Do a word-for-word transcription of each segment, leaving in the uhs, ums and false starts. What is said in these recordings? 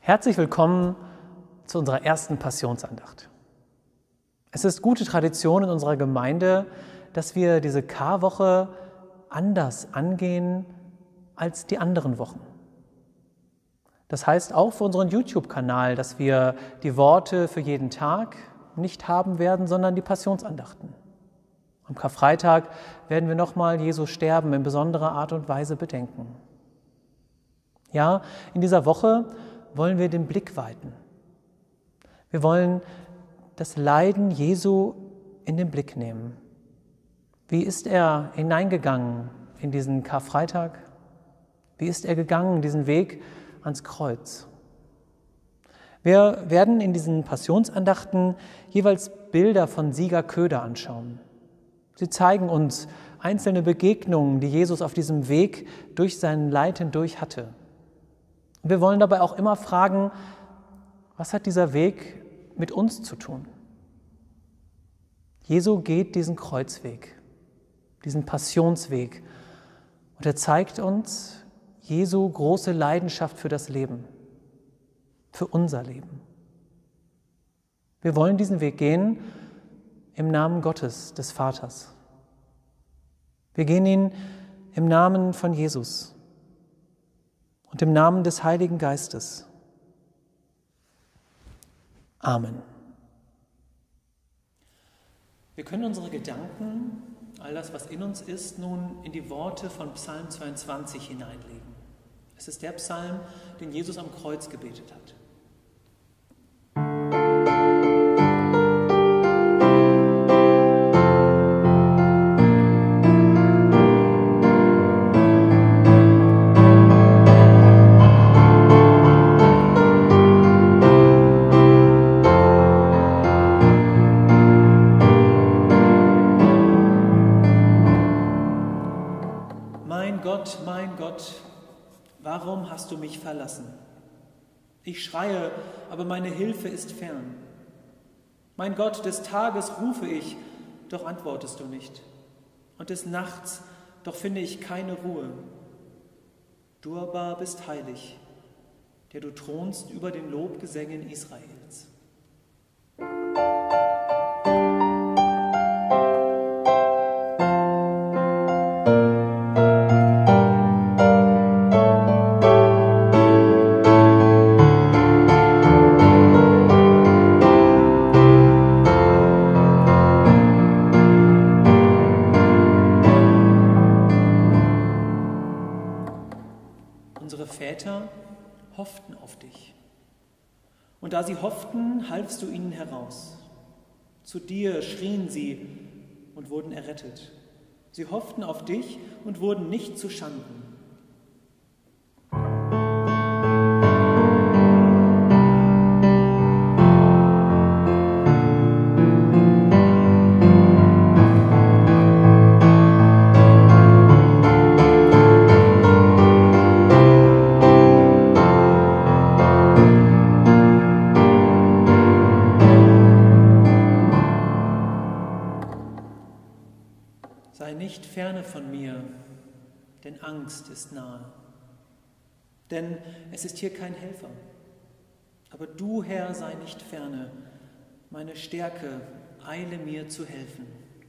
Herzlich willkommen zu unserer ersten Passionsandacht. Es ist gute Tradition in unserer Gemeinde, dass wir diese Karwoche anders angehen als die anderen Wochen. Das heißt auch für unseren YouTube-Kanal, dass wir die Worte für jeden Tag nicht haben werden, sondern die Passionsandachten. Am Karfreitag werden wir nochmal Jesu Sterben in besonderer Art und Weise bedenken. Ja, in dieser Woche wollen wir den Blick weiten. Wir wollen das Leiden Jesu in den Blick nehmen. Wie ist er hineingegangen in diesen Karfreitag? Wie ist er gegangen, diesen Weg ans Kreuz? Wir werden in diesen Passionsandachten jeweils Bilder von Sieger Köder anschauen. Sie zeigen uns einzelne Begegnungen, die Jesus auf diesem Weg durch sein Leid hindurch hatte. Und wir wollen dabei auch immer fragen, was hat dieser Weg mit uns zu tun? Jesu geht diesen Kreuzweg, diesen Passionsweg, und er zeigt uns Jesu große Leidenschaft für das Leben, für unser Leben. Wir wollen diesen Weg gehen im Namen Gottes, des Vaters. Wir gehen ihn im Namen von Jesus und im Namen des Heiligen Geistes. Amen. Wir können unsere Gedanken, all das, was in uns ist, nun in die Worte von Psalm zweiundzwanzig hineinlegen. Es ist der Psalm, den Jesus am Kreuz gebetet hat. Mein Gott, mein Gott, warum hast du mich verlassen? Ich schreie, aber meine Hilfe ist fern. Mein Gott, des Tages rufe ich, doch antwortest du nicht. Und des Nachts, doch finde ich keine Ruhe. Du aber bist heilig, der du thronst über den Lobgesängen Israels. Unsere Väter hofften auf dich. Und da sie hofften, halfst du ihnen heraus. Zu dir schrien sie und wurden errettet. Sie hofften auf dich und wurden nicht zu Schanden. Sei nicht ferne von mir, denn Angst ist nahe. Denn es ist hier kein Helfer. Aber du, Herr, sei nicht ferne. Meine Stärke, eile mir zu helfen.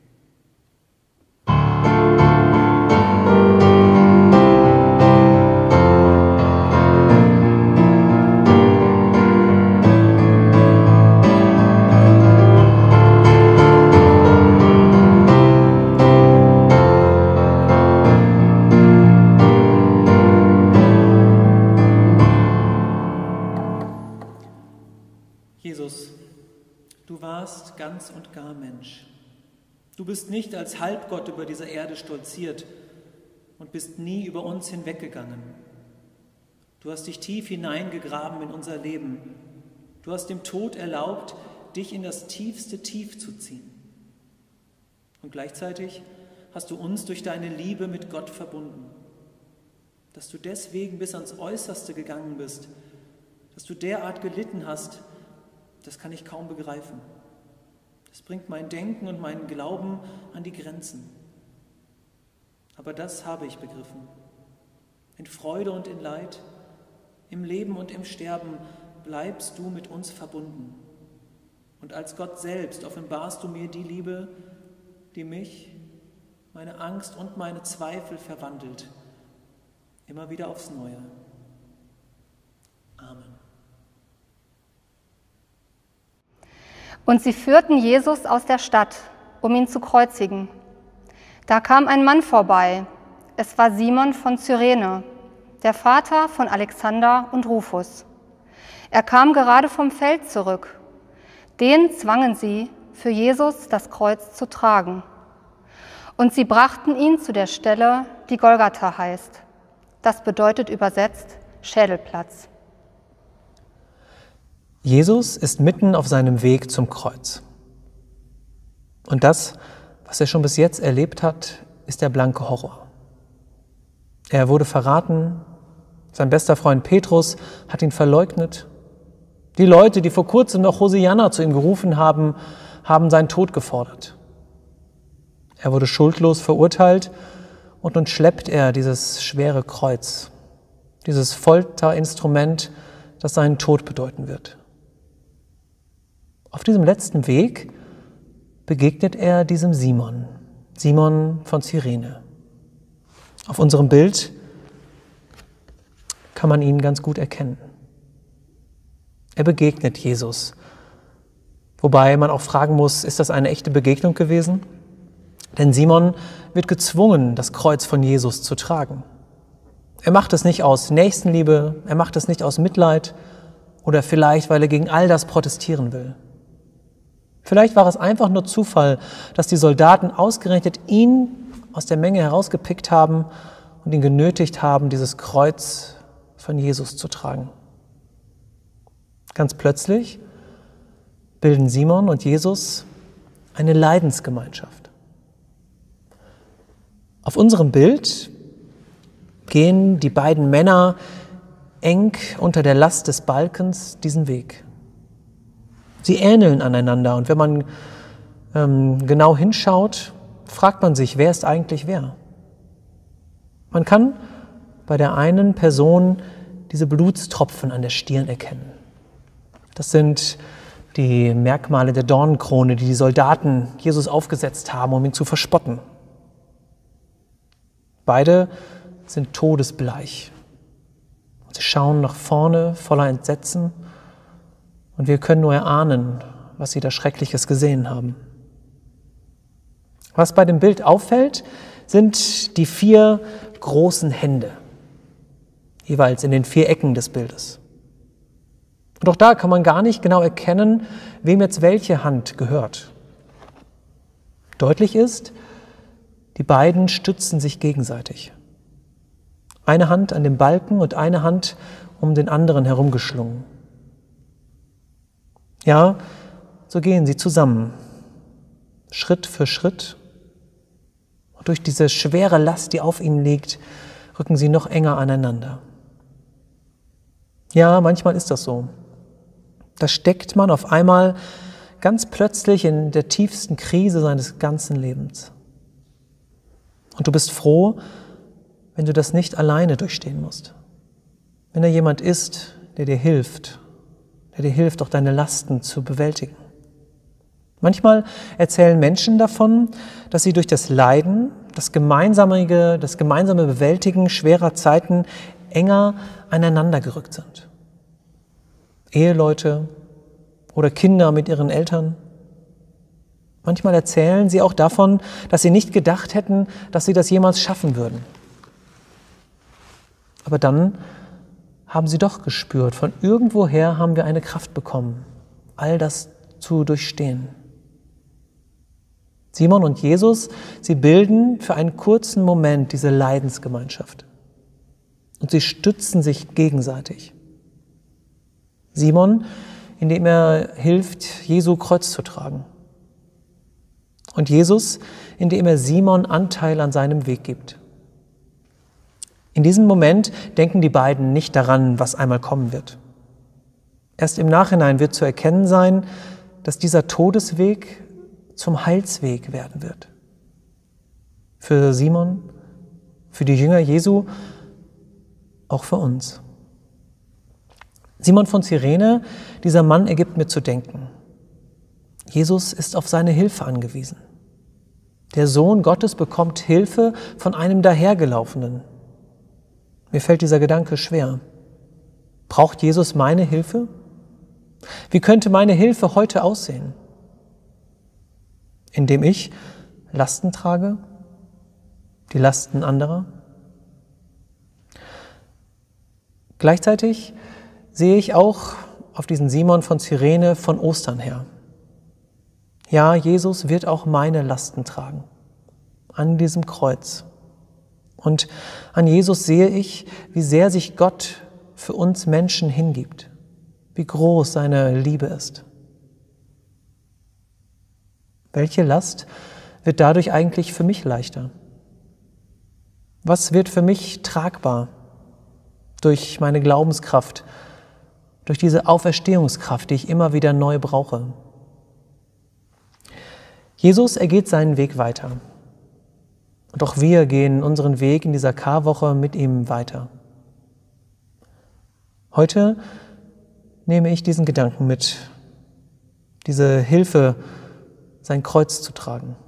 Jesus, du warst ganz und gar Mensch. Du bist nicht als Halbgott über diese Erde stolziert und bist nie über uns hinweggegangen. Du hast dich tief hineingegraben in unser Leben. Du hast dem Tod erlaubt, dich in das tiefste Tief zu ziehen. Und gleichzeitig hast du uns durch deine Liebe mit Gott verbunden. Dass du deswegen bis ans Äußerste gegangen bist, dass du derart gelitten hast, das kann ich kaum begreifen. Das bringt mein Denken und meinen Glauben an die Grenzen. Aber das habe ich begriffen. In Freude und in Leid, im Leben und im Sterben bleibst du mit uns verbunden. Und als Gott selbst offenbarst du mir die Liebe, die mich, meine Angst und meine Zweifel verwandelt, immer wieder aufs Neue. Amen. Und sie führten Jesus aus der Stadt, um ihn zu kreuzigen. Da kam ein Mann vorbei. Es war Simon von Cyrene, der Vater von Alexander und Rufus. Er kam gerade vom Feld zurück. Den zwangen sie, für Jesus das Kreuz zu tragen. Und sie brachten ihn zu der Stelle, die Golgatha heißt. Das bedeutet übersetzt Schädelplatz. Jesus ist mitten auf seinem Weg zum Kreuz. Und das, was er schon bis jetzt erlebt hat, ist der blanke Horror. Er wurde verraten, sein bester Freund Petrus hat ihn verleugnet. Die Leute, die vor kurzem noch Hosianna zu ihm gerufen haben, haben seinen Tod gefordert. Er wurde schuldlos verurteilt und nun schleppt er dieses schwere Kreuz, dieses Folterinstrument, das seinen Tod bedeuten wird. Auf diesem letzten Weg begegnet er diesem Simon, Simon von Cyrene. Auf unserem Bild kann man ihn ganz gut erkennen. Er begegnet Jesus. Wobei man auch fragen muss, ist das eine echte Begegnung gewesen? Denn Simon wird gezwungen, das Kreuz von Jesus zu tragen. Er macht es nicht aus Nächstenliebe, er macht es nicht aus Mitleid oder vielleicht, weil er gegen all das protestieren will. Vielleicht war es einfach nur Zufall, dass die Soldaten ausgerechnet ihn aus der Menge herausgepickt haben und ihn genötigt haben, dieses Kreuz von Jesus zu tragen. Ganz plötzlich bilden Simon und Jesus eine Leidensgemeinschaft. Auf unserem Bild gehen die beiden Männer eng unter der Last des Balkens diesen Weg. Sie ähneln aneinander und wenn man ähm, genau hinschaut, fragt man sich, wer ist eigentlich wer? Man kann bei der einen Person diese Blutstropfen an der Stirn erkennen. Das sind die Merkmale der Dornenkrone, die die Soldaten Jesus aufgesetzt haben, um ihn zu verspotten. Beide sind todesbleich. Sie schauen nach vorne voller Entsetzen und wir können nur erahnen, was sie da Schreckliches gesehen haben. Was bei dem Bild auffällt, sind die vier großen Hände, jeweils in den vier Ecken des Bildes. Und auch da kann man gar nicht genau erkennen, wem jetzt welche Hand gehört. Deutlich ist, die beiden stützen sich gegenseitig. Eine Hand an dem Balken und eine Hand um den anderen herumgeschlungen. Ja, so gehen sie zusammen, Schritt für Schritt. Und durch diese schwere Last, die auf ihnen liegt, rücken sie noch enger aneinander. Ja, manchmal ist das so. Da steckt man auf einmal ganz plötzlich in der tiefsten Krise seines ganzen Lebens. Und du bist froh, wenn du das nicht alleine durchstehen musst. Wenn da jemand ist, der dir hilft, der dir hilft, auch deine Lasten zu bewältigen. Manchmal erzählen Menschen davon, dass sie durch das Leiden, das gemeinsame, das gemeinsame Bewältigen schwerer Zeiten enger aneinander gerückt sind. Eheleute oder Kinder mit ihren Eltern. Manchmal erzählen sie auch davon, dass sie nicht gedacht hätten, dass sie das jemals schaffen würden. Aber dann haben sie doch gespürt, von irgendwoher haben wir eine Kraft bekommen, all das zu durchstehen. Simon und Jesus, sie bilden für einen kurzen Moment diese Leidensgemeinschaft. Und sie stützen sich gegenseitig. Simon, indem er hilft, Jesu Kreuz zu tragen. Und Jesus, indem er Simon Anteil an seinem Weg gibt. In diesem Moment denken die beiden nicht daran, was einmal kommen wird. Erst im Nachhinein wird zu erkennen sein, dass dieser Todesweg zum Heilsweg werden wird. Für Simon, für die Jünger Jesu, auch für uns. Simon von Cyrene, dieser Mann, er gibt mir zu denken. Jesus ist auf seine Hilfe angewiesen. Der Sohn Gottes bekommt Hilfe von einem Dahergelaufenen. Mir fällt dieser Gedanke schwer. Braucht Jesus meine Hilfe? Wie könnte meine Hilfe heute aussehen? Indem ich Lasten trage? Die Lasten anderer? Gleichzeitig sehe ich auch auf diesen Simon von Cyrene von Ostern her. Ja, Jesus wird auch meine Lasten tragen, an diesem Kreuz. Und an Jesus sehe ich, wie sehr sich Gott für uns Menschen hingibt, wie groß seine Liebe ist. Welche Last wird dadurch eigentlich für mich leichter? Was wird für mich tragbar durch meine Glaubenskraft, durch diese Auferstehungskraft, die ich immer wieder neu brauche? Jesus, er geht seinen Weg weiter. Und auch wir gehen unseren Weg in dieser Karwoche mit ihm weiter. Heute nehme ich diesen Gedanken mit, diese Hilfe, sein Kreuz zu tragen.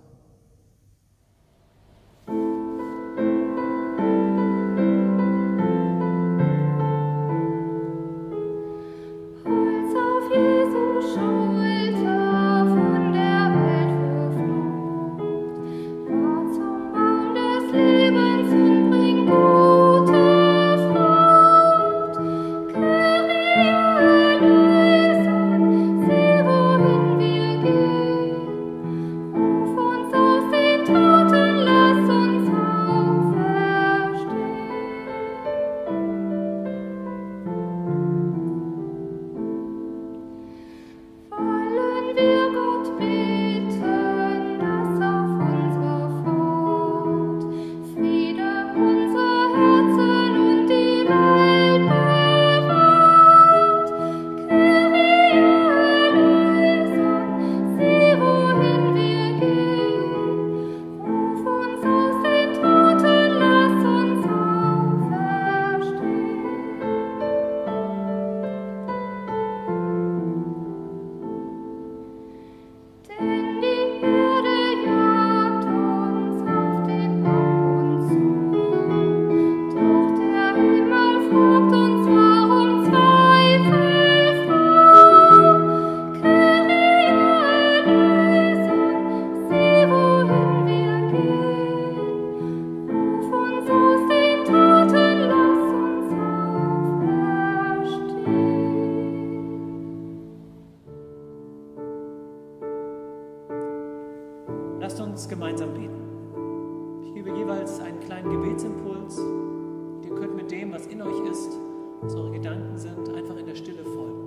Lasst uns gemeinsam beten. Ich gebe jeweils einen kleinen Gebetsimpuls. Ihr könnt mit dem, was in euch ist, was eure Gedanken sind, einfach in der Stille folgen.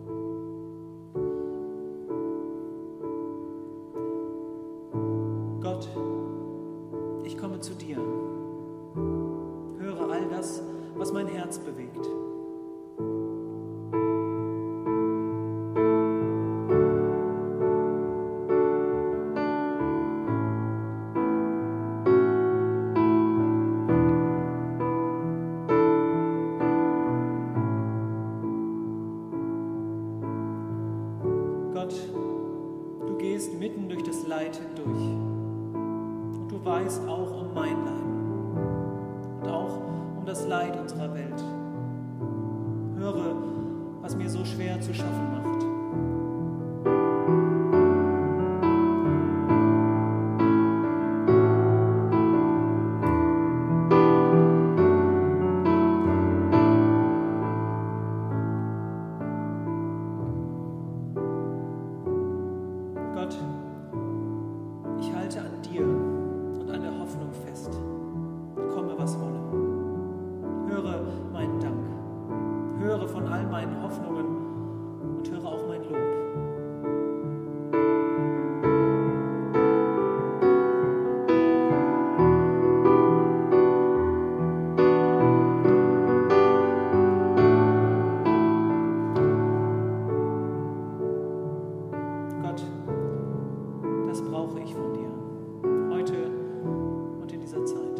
Gott, ich komme zu dir. Höre all das, was mein Herz bewegt. Du gehst mitten durch das Leid hindurch und du weißt auch um mein Leid und auch um das Leid unserer Welt. Höre, was mir so schwer zu schaffen macht. Ich halte an dir und an der Hoffnung fest. Komme, was wolle. Höre meinen Dank. Höre von all meinen Hoffnungen und höre auch mein Lob. Gott, das brauche ich von dir, heute und in dieser Zeit.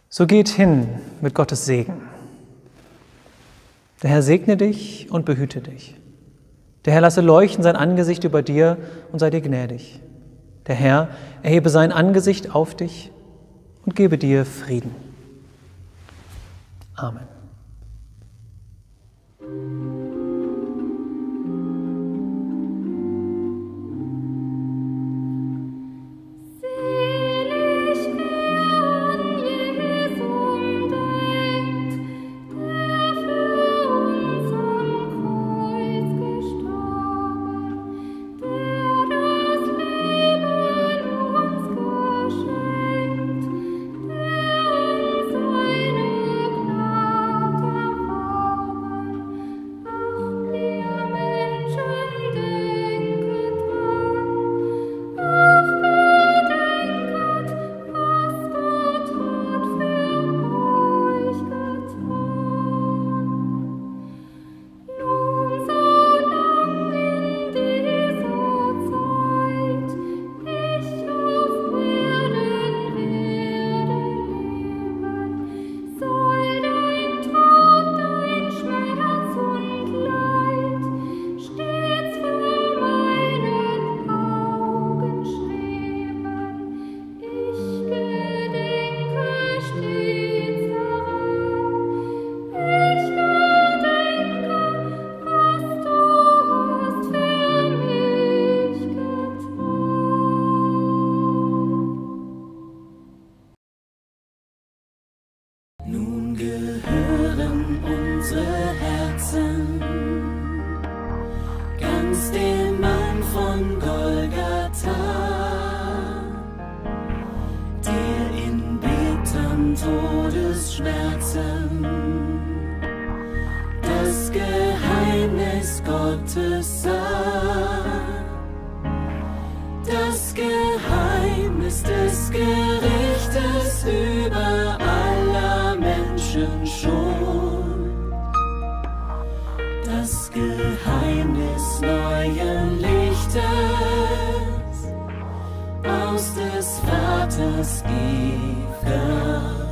So geht hin mit Gottes Segen. Der Herr segne dich und behüte dich. Der Herr lasse leuchten sein Angesicht über dir und sei dir gnädig. Der Herr erhebe sein Angesicht auf dich und gebe dir Frieden. Amen. Todesschmerzen, das Geheimnis Gottes sah, das Geheimnis des Gerichtes über aller Menschen schon, das Geheimnis neuen Lichtes aus des Vaters ewiger